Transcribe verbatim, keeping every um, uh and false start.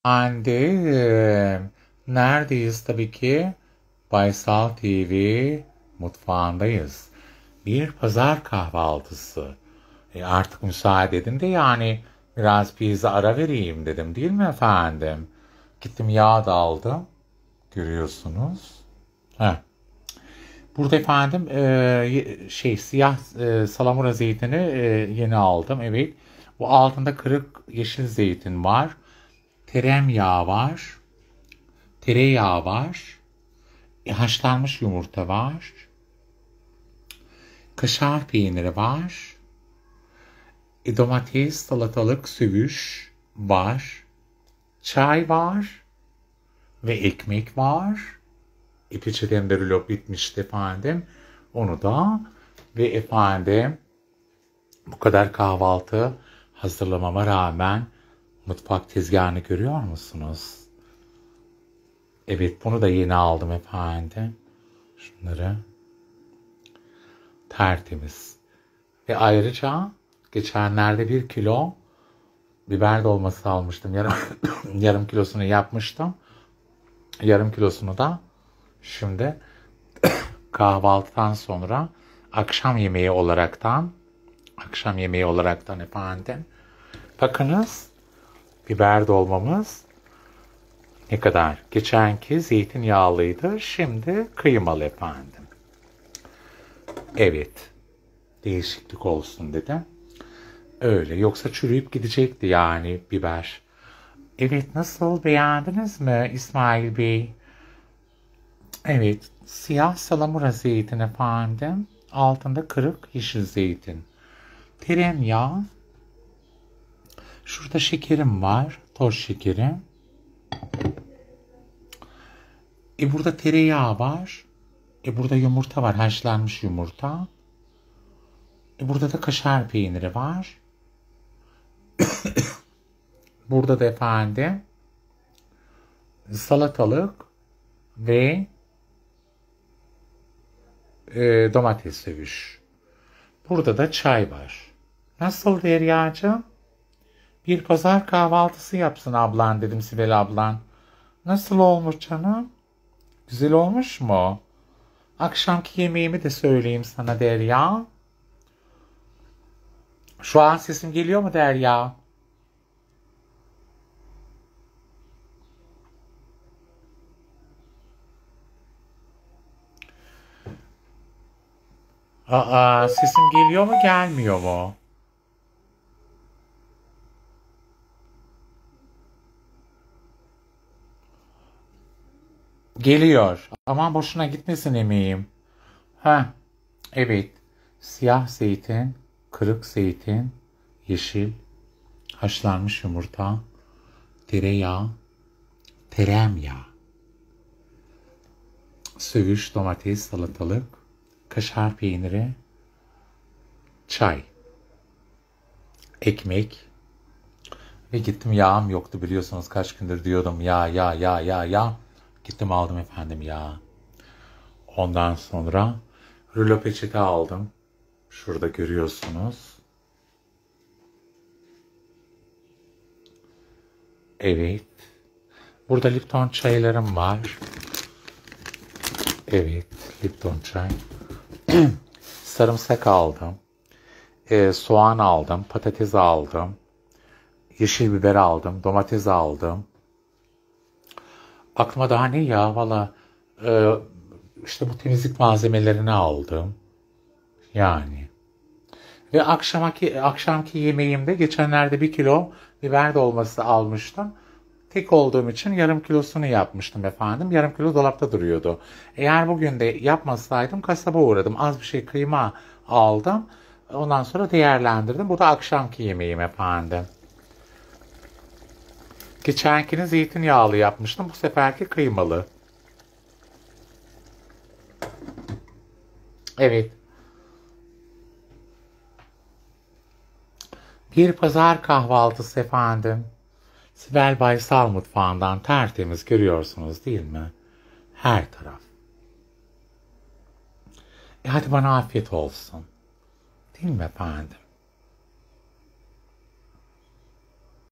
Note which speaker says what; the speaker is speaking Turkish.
Speaker 1: Efendim, neredeyiz tabii ki? Baysal T V mutfağındayız. Bir pazar kahvaltısı. E artık müsaade edin de yani biraz pizza ara vereyim dedim değil mi efendim? Gittim yağ da aldım. Görüyorsunuz. Heh. Burada efendim e, şey siyah e, salamura zeytini e, yeni aldım. Evet. Bu altında kırık yeşil zeytin var. Tereyağı var. Tereyağı var. E, haşlanmış yumurta var. Kaşar peyniri var. E, domates, salatalık, söğüş var. Çay var. Ve ekmek var. E, peçetemde rulo bitmişti efendim. Onu da ve efendim bu kadar kahvaltı hazırlamama rağmen mutfak tezgahını görüyor musunuz? Evet, bunu da yeni aldım efendim. Şunları. Tertemiz. Ve ayrıca geçenlerde bir kilo biber dolması almıştım. Yarım, yarım kilosunu yapmıştım. Yarım kilosunu da şimdi kahvaltıdan sonra akşam yemeği olaraktan akşam yemeği olaraktan efendim. Bakınız, biber dolmamız ne kadar? Geçenki zeytinyağlıydı. Şimdi kıymalı efendim. Evet. Değişiklik olsun dedim. Öyle. Yoksa çürüyüp gidecekti yani biber. Evet. Nasıl? Beğendiniz mi İsmail Bey? Evet. Siyah salamura zeytin efendim. Altında kırık yeşil zeytin. Tereyağı. Şurada şekerim var. Toz şekerim. E burada tereyağı var. E burada yumurta var. Haşlanmış yumurta. E burada da kaşar peyniri var. Burada da efendim salatalık ve e, domates söğüş. Burada da çay var. Nasıl Derya'cığım? Bir pazar kahvaltısı yapsın ablan dedim, Sibel ablan. Nasıl olmuş canım? Güzel olmuş mu? Akşamki yemeğimi de söyleyeyim sana Derya. Şu an sesim geliyor mu Derya? Aa, sesim geliyor mu gelmiyor mu? Geliyor. Aman boşuna gitmesin emeğim. Ha, evet. Siyah zeytin, kırık zeytin, yeşil, haşlanmış yumurta, tereyağı, teremyağı, söğüş, domates, salatalık, kaşar peyniri, çay, ekmek ve gittim, yağım yoktu biliyorsunuz, kaç gündür diyordum ya ya ya ya ya. Gittim aldım efendim yağ. Ondan sonra rulo peçete aldım. Şurada görüyorsunuz. Evet. Burada Lipton çaylarım var. Evet. Lipton çay. Sarımsak aldım. Ee, soğan aldım. Patates aldım. Yeşil biber aldım. Domates aldım. Aklıma daha ne ya? Valla e, işte bu temizlik malzemelerini aldım. Yani. Ve akşamki, akşamki yemeğimde geçenlerde bir kilo biber dolması almıştım. Tek olduğum için yarım kilosunu yapmıştım efendim. Yarım kilo dolapta duruyordu. Eğer bugün de yapmasaydım kasaba uğradım. Az bir şey kıyma aldım. Ondan sonra değerlendirdim. Bu da akşamki yemeğim efendim. Geçenkini zeytinyağlı yapmıştım. Bu seferki kıymalı. Evet. Bir pazar kahvaltısı efendim. Sibel Baysal mutfağından tertemiz görüyorsunuz değil mi? Her taraf. E hadi bana afiyet olsun. Değil mi efendim?